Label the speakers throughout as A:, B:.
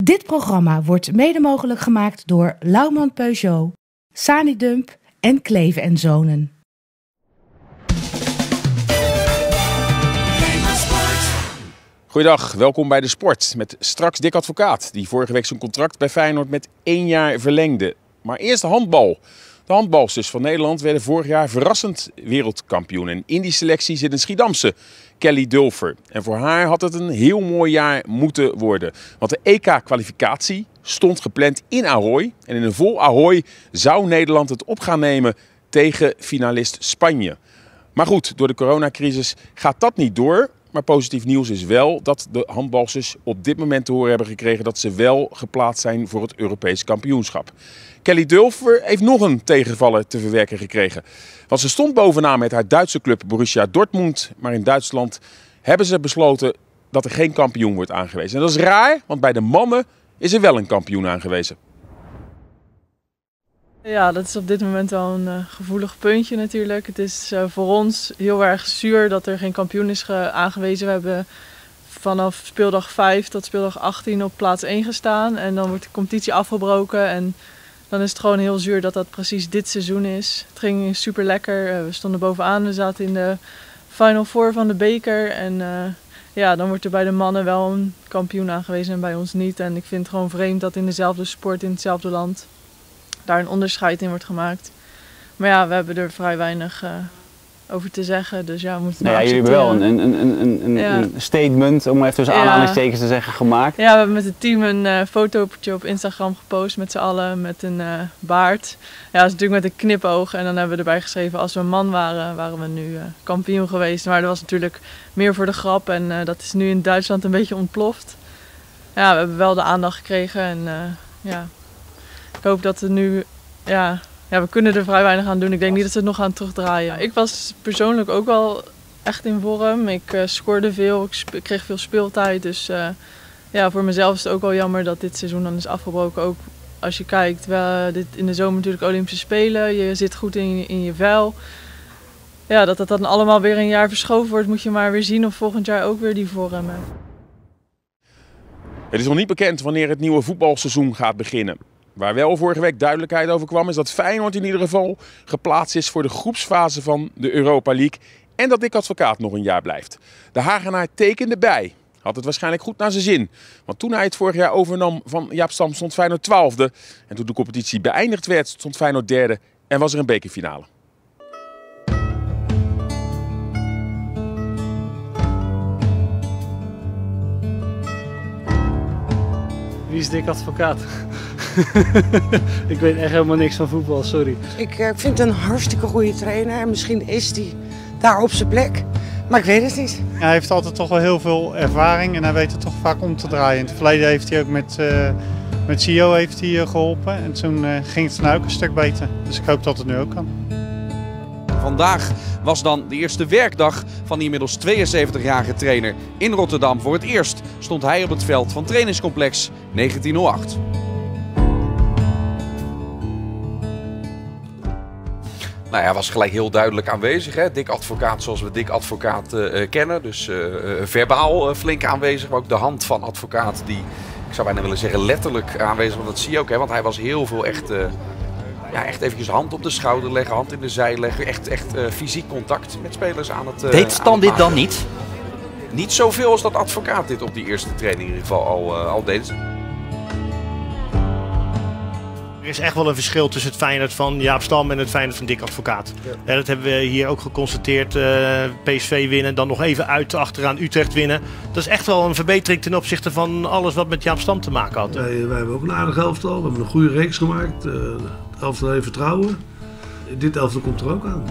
A: Dit programma wordt mede mogelijk gemaakt door Lauwman Peugeot, Sanidump en Kleve en Zonen.
B: Goeiedag, welkom bij De Sport met straks Dick Advocaat, die vorige week zijn contract bij Feyenoord met 1 jaar verlengde. Maar eerst de handbal. De handbalsters van Nederland werden vorig jaar verrassend wereldkampioen. En in die selectie zit een Schiedamse, Kelly Dulfer. En voor haar had het een heel mooi jaar moeten worden. Want de EK-kwalificatie stond gepland in Ahoy. En in een vol Ahoy zou Nederland het op gaan nemen tegen finalist Spanje. Maar goed, door de coronacrisis gaat dat niet door. Maar positief nieuws is wel dat de handbalsters op dit moment te horen hebben gekregen dat ze wel geplaatst zijn voor het Europees kampioenschap. Kelly Dulfer heeft nog een tegenvaller te verwerken gekregen. Want ze stond bovenaan met haar Duitse club Borussia Dortmund. Maar in Duitsland hebben ze besloten dat er geen kampioen wordt aangewezen. En dat is raar, want bij de mannen is er wel een kampioen aangewezen.
C: Ja, dat is op dit moment wel een gevoelig puntje natuurlijk. Het is voor ons heel erg zuur dat er geen kampioen is aangewezen. We hebben vanaf speeldag 5 tot speeldag 18 op plaats 1 gestaan. En dan wordt de competitie afgebroken. En dan is het gewoon heel zuur dat dat precies dit seizoen is. Het ging super lekker. We stonden bovenaan. We zaten in de Final Four van de beker. En ja, dan wordt er bij de mannen wel een kampioen aangewezen en bij ons niet. En ik vind het gewoon vreemd dat in dezelfde sport, in hetzelfde land, daar een onderscheid in wordt gemaakt. Maar ja, we hebben er vrij weinig over te zeggen, dus ja, we moeten het
D: jullie hebben wel een statement, om even tussen aanhalingstekens te zeggen, gemaakt.
C: Ja, we hebben met het team een fotootje op Instagram gepost met z'n allen met een baard. Ja, dat is natuurlijk met een knipoog en dan hebben we erbij geschreven, als we een man waren, waren we nu kampioen geweest. Maar dat was natuurlijk meer voor de grap en dat is nu in Duitsland een beetje ontploft. Ja, we hebben wel de aandacht gekregen en ja, ik hoop dat we nu, ja, we kunnen er vrij weinig aan doen. Ik denk niet dat ze het nog gaan terugdraaien. Ik was persoonlijk ook wel echt in vorm. Ik scoorde veel, ik kreeg veel speeltijd. Dus ja, voor mezelf is het ook wel jammer dat dit seizoen dan is afgebroken. Ook als je kijkt, in de zomer natuurlijk Olympische Spelen. Je zit goed in je vel. Ja, dat dan allemaal weer een jaar verschoven wordt, moet je maar weer zien of volgend jaar ook weer die vorm hebben.
B: Het is nog niet bekend wanneer het nieuwe voetbalseizoen gaat beginnen. Waar wel vorige week duidelijkheid over kwam is dat Feyenoord in ieder geval geplaatst is voor de groepsfase van de Europa League. En dat Dick Advocaat nog een jaar blijft. De Hagenaar tekende bij. Had het waarschijnlijk goed naar zijn zin. Want toen hij het vorig jaar overnam van Jaap Stam stond Feyenoord 12e. En toen de competitie beëindigd werd stond Feyenoord 3e en was er een bekerfinale.
E: Wie is Dick Advocaat? Ik weet echt helemaal niks van voetbal, sorry.
F: Ik vind het een hartstikke goede trainer en misschien is hij daar op zijn plek, maar ik weet het niet.
G: Hij heeft altijd toch wel heel veel ervaring en hij weet het toch vaak om te draaien. In het verleden heeft hij ook met CEO heeft hij geholpen en toen ging het nou ook een stuk beter. Dus ik hoop dat het nu ook kan.
H: Vandaag was dan de eerste werkdag van de inmiddels 72-jarige trainer in Rotterdam. Voor het eerst stond hij op het veld van trainingscomplex 1908. Nou, hij was gelijk heel duidelijk aanwezig. Hè? Dick Advocaat zoals we Dick Advocaat kennen. Dus verbaal flink aanwezig. Maar ook de hand van Advocaat die, ik zou bijna willen zeggen, letterlijk aanwezig. Want dat zie je ook. Hè? Want hij was heel veel echt eventjes hand op de schouder leggen, hand in de zij leggen. Echt fysiek contact met spelers aan het
I: deed Stam dit dan niet?
H: Niet zoveel als dat Advocaat dit op die eerste training in ieder geval al deed.
J: Er is echt wel een verschil tussen het Feyenoord van Jaap Stam en het Feyenoord van Dick Advocaat. Ja. Dat hebben we hier ook geconstateerd. PSV winnen, dan nog even uit achteraan Utrecht winnen. Dat is echt wel een verbetering ten opzichte van alles wat met Jaap Stam te maken had.
K: Wij hebben ook een aardig elftal. We hebben een goede reeks gemaakt. Het elftal heeft vertrouwen. Dit elftal komt er ook aan.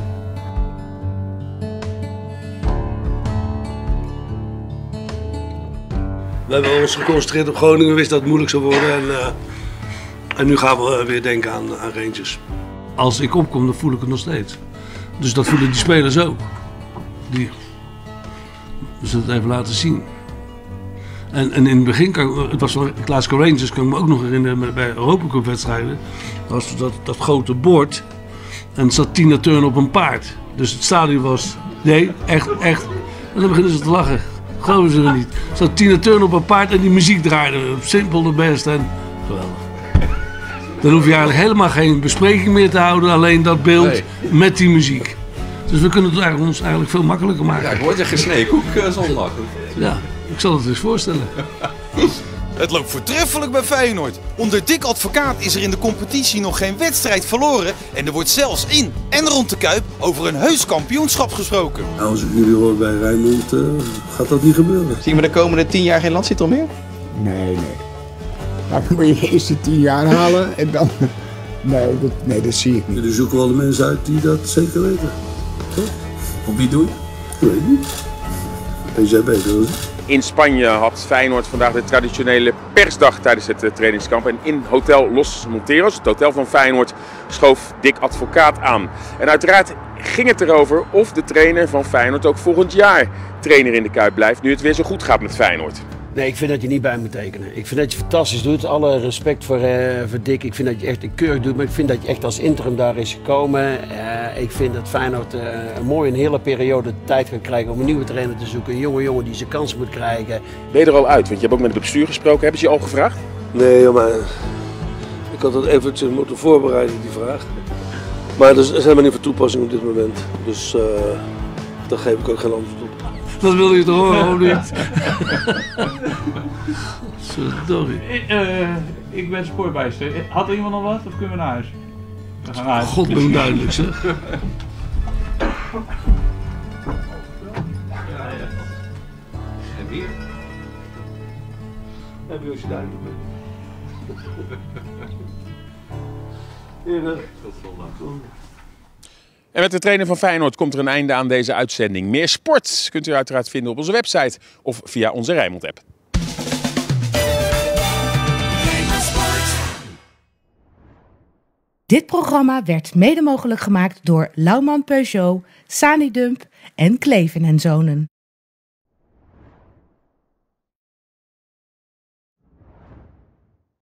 K: We hebben ons geconcentreerd op Groningen. We wisten dat het moeilijk zou worden. En nu gaan we weer denken aan Rangers. Als ik opkom, dan voel ik het nog steeds. Dus dat voelen die spelers ook. We zullen het even laten zien. En in het begin, het was van Glasgow Rangers, kan ik me ook nog herinneren bij Europa Cup wedstrijden. Dat was dat grote bord. En er zat Tina Turner op een paard. Dus het stadion was, nee, echt. En dan beginnen ze te lachen. Geloven ze er niet. Er zat Tina Turner op een paard en die muziek draaide. Simpel de best en geweldig. Dan hoef je eigenlijk helemaal geen bespreking meer te houden. Alleen dat beeld met die muziek. Dus we kunnen het ons eigenlijk veel makkelijker maken.
H: Ja, ik word je gesneden koek zondag.
K: Ja, ik zal het eens voorstellen.
I: Het loopt voortreffelijk bij Feyenoord. Onder Dick Advocaat is er in de competitie nog geen wedstrijd verloren. En er wordt zelfs in en rond de Kuip over een heus kampioenschap gesproken.
K: Nou, als ik jullie hoor bij Rijnmond, gaat dat niet gebeuren.
D: Zien we de komende 10 jaar geen landstitel meer?
L: Nee. Dan moet je eerst die 10 jaar halen en dan... Nee, dat zie ik niet.
K: Jullie zoeken wel de mensen uit die dat zeker weten. Toch?
I: Op wie doe je?
K: Ik weet niet. Weet jij beter dan ik?
B: In Spanje had Feyenoord vandaag de traditionele persdag tijdens het trainingskamp. En in Hotel Los Monteros, het hotel van Feyenoord, schoof Dick Advocaat aan. En uiteraard ging het erover of de trainer van Feyenoord ook volgend jaar trainer in de Kuip blijft, nu het weer zo goed gaat met Feyenoord.
M: Nee, ik vind dat je niet bij moet tekenen. Ik vind dat je fantastisch doet. Alle respect voor Dick. Ik vind dat je echt een keurig doet. Maar ik vind dat je echt als interim daar is gekomen. Ik vind dat Feyenoord mooi een hele periode tijd kan krijgen om een nieuwe trainer te zoeken. Een jonge jongen die zijn kans moet krijgen.
B: Ben je er al uit? Want je hebt ook met het bestuur gesproken. Hebben ze je al gevraagd?
K: Nee, maar ik had dat eventjes moeten voorbereiden, die vraag. Maar dat is helemaal niet van toepassing op dit moment. Dus daar geef ik ook geen antwoord op. Dat wil je toch horen, of niet? Sorry.
N: Ik ben spoorbijster. Had er iemand nog wat of kunnen we naar huis? We gaan naar huis.
K: God, ben duidelijk zeg.
H: En weer?
K: Heb je als je duidelijk bent.
H: Tot zondag.
B: En met de trainer van Feyenoord komt er een einde aan deze uitzending. Meer sport kunt u uiteraard vinden op onze website of via onze Rijnmond-app.
A: Dit programma werd mede mogelijk gemaakt door Lauwman Peugeot, Sanidump en Kleven en Zonen.